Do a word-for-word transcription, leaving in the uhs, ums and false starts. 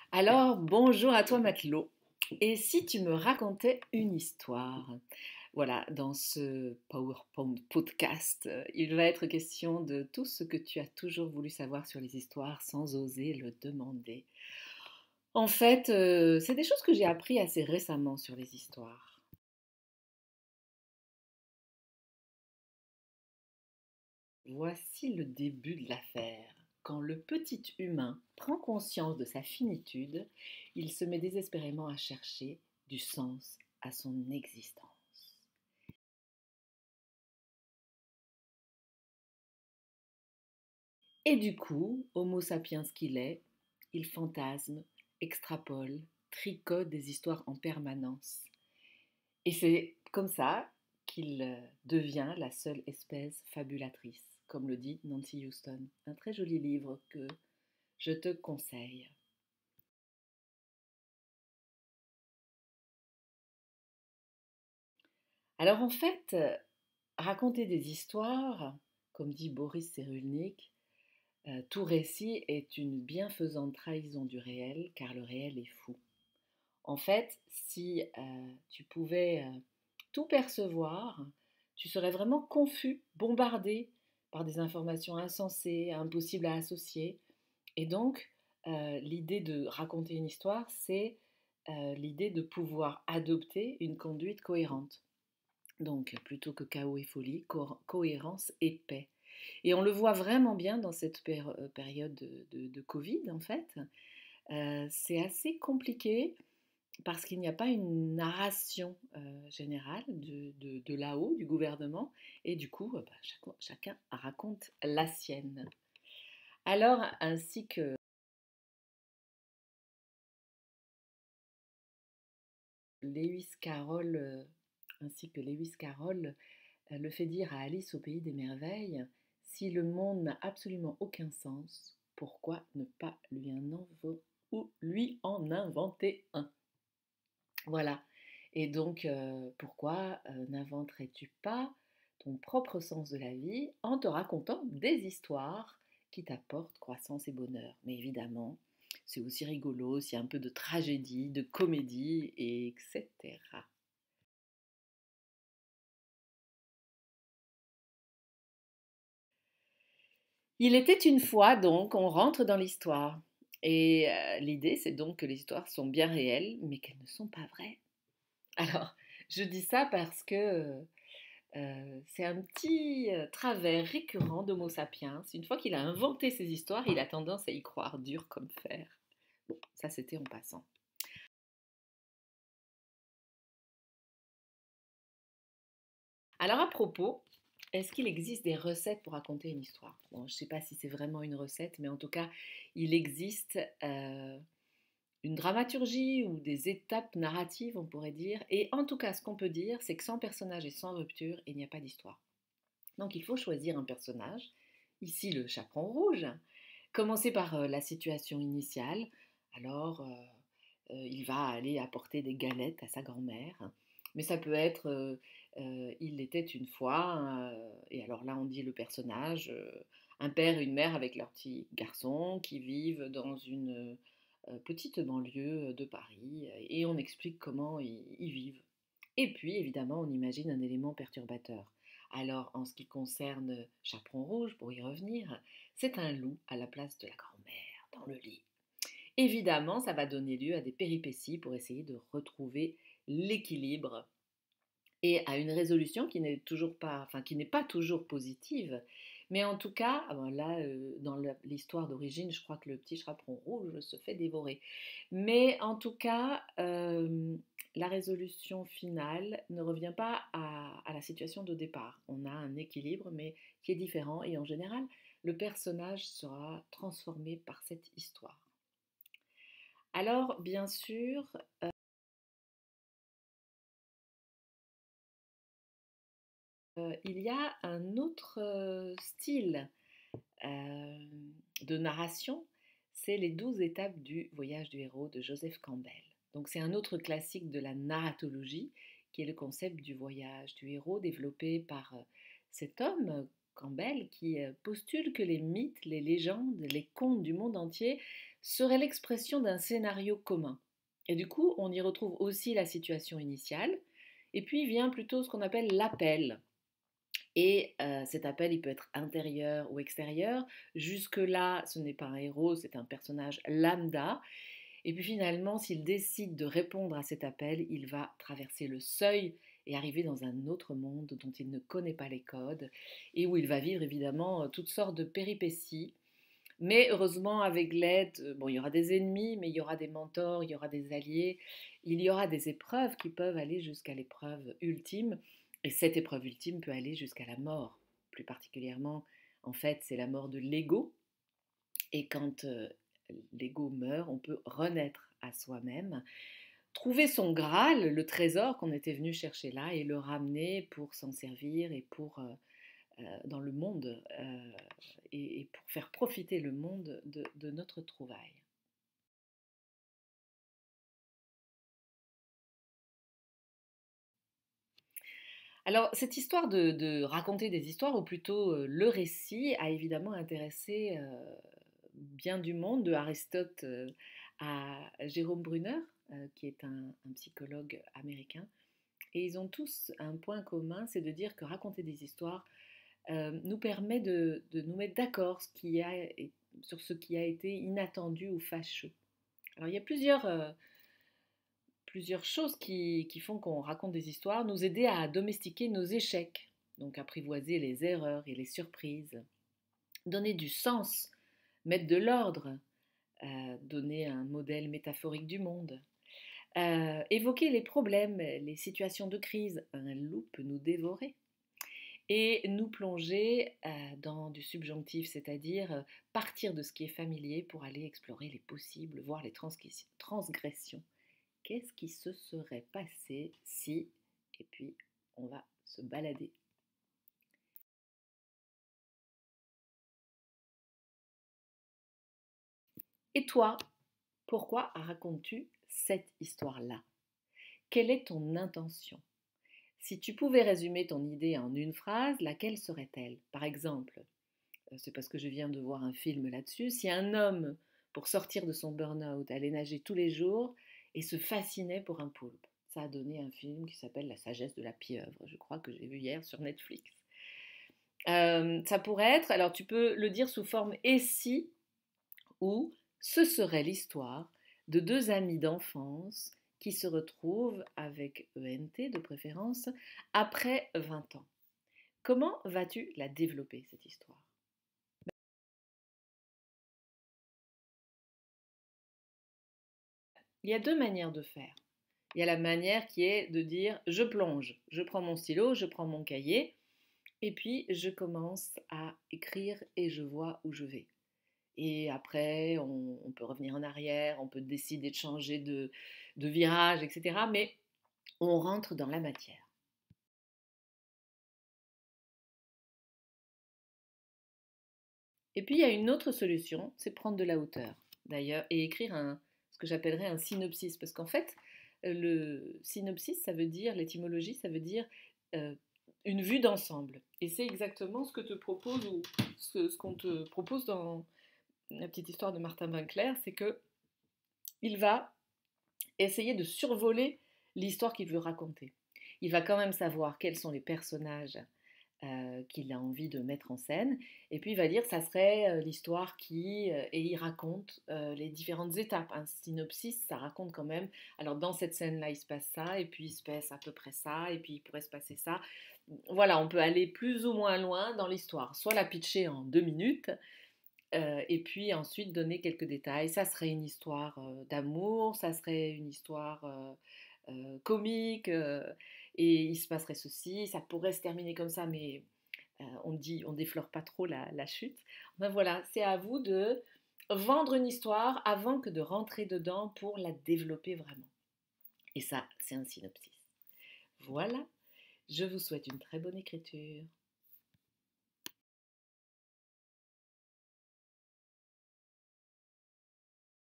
Alors, bonjour à toi Matelot. Et si tu me racontais une histoire? Voilà, dans ce PowerPoint podcast, euh, il va être question de tout ce que tu as toujours voulu savoir sur les histoires sans oser le demander. En fait, euh, c'est des choses que j'ai appris assez récemment sur les histoires. Voici le début de l'affaire. Quand le petit humain prend conscience de sa finitude, il se met désespérément à chercher du sens à son existence. Et du coup, Homo sapiens qu'il est, il fantasme, extrapole, tricote des histoires en permanence. Et c'est comme ça qu'il euh, devient la seule espèce fabulatrice, comme le dit Nancy Houston. Un très joli livre que je te conseille. Alors en fait, euh, raconter des histoires, comme dit Boris Cyrulnik, euh, tout récit est une bienfaisante trahison du réel, car le réel est fou. En fait, si euh, tu pouvais euh, tout percevoir, tu serais vraiment confus, bombardé par des informations insensées, impossibles à associer. Et donc, euh, l'idée de raconter une histoire, c'est euh, l'idée de pouvoir adopter une conduite cohérente. Donc, plutôt que chaos et folie, co- cohérence et paix. Et on le voit vraiment bien dans cette pér- euh, période de, de- de Covid, en fait. Euh, c'est assez compliqué parce qu'il n'y a pas une narration euh, générale de, de- de là-haut, du gouvernement, et du coup, euh, bah, chacun, chacun raconte la sienne. Alors, ainsi que Lewis Carroll, euh, ainsi que Lewis Carroll euh, le fait dire à Alice au pays des merveilles, si le monde n'a absolument aucun sens, pourquoi ne pas lui en, invo- ou lui en inventer un? Voilà. Et donc, euh, pourquoi euh, n'inventerais-tu pas ton propre sens de la vie en te racontant des histoires qui t'apportent croissance et bonheur? Mais évidemment, c'est aussi rigolo s'il y a un peu de tragédie, de comédie, et etc. Il était une fois, donc, on rentre dans l'histoire. Et euh, l'idée, c'est donc que les histoires sont bien réelles, mais qu'elles ne sont pas vraies. Alors, je dis ça parce que Euh, c'est un petit euh, travers récurrent d'Homo sapiens. Une fois qu'il a inventé ces histoires, il a tendance à y croire dur comme fer. Bon, ça c'était en passant. Alors à propos, est-ce qu'il existe des recettes pour raconter une histoire? Bon, je ne sais pas si c'est vraiment une recette, mais en tout cas, il existe euh, une dramaturgie ou des étapes narratives, on pourrait dire. Et en tout cas, ce qu'on peut dire, c'est que sans personnage et sans rupture, il n'y a pas d'histoire. Donc il faut choisir un personnage, ici le chaperon rouge. Commencer par euh, la situation initiale. Alors, euh, euh, il va aller apporter des galettes à sa grand-mère. Mais ça peut être euh, euh, il était une fois, euh, et alors là on dit le personnage, euh, un père et une mère avec leur petit garçon qui vivent dans une euh, petite banlieue de Paris, et on explique comment ils, ils vivent. Et puis évidemment on imagine un élément perturbateur. Alors en ce qui concerne Chaperon Rouge, pour y revenir, c'est un loup à la place de la grand-mère dans le lit. Évidemment, ça va donner lieu à des péripéties pour essayer de retrouver l'équilibre et à une résolution qui n'est toujours pas, enfin qui n'est pas toujours positive. Mais en tout cas, ah ben là, euh, dans l'histoire d'origine, je crois que le petit chaperon rouge se fait dévorer. Mais en tout cas, euh, la résolution finale ne revient pas à, à la situation de départ. On a un équilibre, mais qui est différent. Et en général, le personnage sera transformé par cette histoire. Alors, bien sûr, euh, il y a un autre euh, style euh, de narration, c'est les douze étapes du voyage du héros de Joseph Campbell. Donc c'est un autre classique de la narratologie, qui est le concept du voyage du héros développé par euh, cet homme, Campbell, qui euh, postule que les mythes, les légendes, les contes du monde entier serait l'expression d'un scénario commun. Et du coup, on y retrouve aussi la situation initiale, et puis vient plutôt ce qu'on appelle l'appel. Et euh, cet appel, il peut être intérieur ou extérieur. Jusque-là, ce n'est pas un héros, c'est un personnage lambda. Et puis finalement, s'il décide de répondre à cet appel, il va traverser le seuil et arriver dans un autre monde dont il ne connaît pas les codes et où il va vivre évidemment toutes sortes de péripéties. Mais heureusement, avec l'aide, bon, il y aura des ennemis, mais il y aura des mentors, il y aura des alliés, il y aura des épreuves qui peuvent aller jusqu'à l'épreuve ultime. Et cette épreuve ultime peut aller jusqu'à la mort. Plus particulièrement, en fait, c'est la mort de l'ego. Et quand euh, l'ego meurt, on peut renaître à soi-même, trouver son Graal, le trésor qu'on était venu chercher là, et le ramener pour s'en servir et pour euh, euh, dans le monde euh, et, et pour faire profiter le monde de, de notre trouvaille. Alors, cette histoire de, de raconter des histoires, ou plutôt euh, le récit, a évidemment intéressé euh, bien du monde, de Aristote euh, à Jérôme Brunner, euh, qui est un, un psychologue américain. Et ils ont tous un point commun, c'est de dire que raconter des histoires euh, nous permet de, de nous mettre d'accord ce qui a, sur ce qui a été inattendu ou fâcheux. Alors il y a plusieurs, euh, plusieurs choses qui, qui font qu'on raconte des histoires, nous aider à domestiquer nos échecs, donc apprivoiser les erreurs et les surprises, donner du sens, mettre de l'ordre, euh, donner un modèle métaphorique du monde, euh, évoquer les problèmes, les situations de crise. Un loup peut nous dévorer. Et nous plonger euh, dans du subjonctif, c'est-à-dire euh, partir de ce qui est familier pour aller explorer les possibles, voir les transgressions. Qu'est-ce qui se serait passé si... Et puis, on va se balader. Et toi, pourquoi racontes-tu cette histoire-là? Quelle est ton intention? Si tu pouvais résumer ton idée en une phrase, laquelle serait-elle? Par exemple, c'est parce que je viens de voir un film là-dessus, si un homme, pour sortir de son burn-out, allait nager tous les jours et se fascinait pour un poulpe. Ça a donné un film qui s'appelle La sagesse de la pieuvre, je crois que j'ai vu hier sur Netflix. Euh, ça pourrait être, alors tu peux le dire sous forme et si, ou ce serait l'histoire de deux amis d'enfance qui se retrouvent avec E N T de préférence après vingt ans. Comment vas-tu la développer, cette histoire? Il y a deux manières de faire. Il y a la manière qui est de dire je plonge, je prends mon stylo, je prends mon cahier et puis je commence à écrire et je vois où je vais. Et après, on, on peut revenir en arrière, on peut décider de changer de, de virage, et cetera. Mais on rentre dans la matière. Et puis il y a une autre solution, c'est prendre de la hauteur, d'ailleurs, et écrire un, ce que j'appellerais un synopsis. Parce qu'en fait, le synopsis, ça veut dire, l'étymologie, ça veut dire euh, une vue d'ensemble. Et c'est exactement ce que te propose, ou ce, ce qu'on te propose dans la petite histoire de Martin Winkler, c'est que il va essayer de survoler l'histoire qu'il veut raconter. Il va quand même savoir quels sont les personnages euh, qu'il a envie de mettre en scène. Et puis il va dire que ça serait euh, l'histoire qui... Euh, et il raconte euh, les différentes étapes. Un synopsis, ça raconte quand même... Alors dans cette scène-là, il se passe ça, et puis il se passe à peu près ça, et puis il pourrait se passer ça. Voilà, on peut aller plus ou moins loin dans l'histoire. Soit la pitcher en deux minutes, euh, et puis ensuite donner quelques détails. Ça serait une histoire euh, d'amour, ça serait une histoire... Euh, euh, comique, euh, et il se passerait ceci, ça pourrait se terminer comme ça, mais euh, on dit, on déflore pas trop la, la chute. Ben voilà, c'est à vous de vendre une histoire avant que de rentrer dedans pour la développer vraiment. Et ça, c'est un synopsis. Voilà, je vous souhaite une très bonne écriture.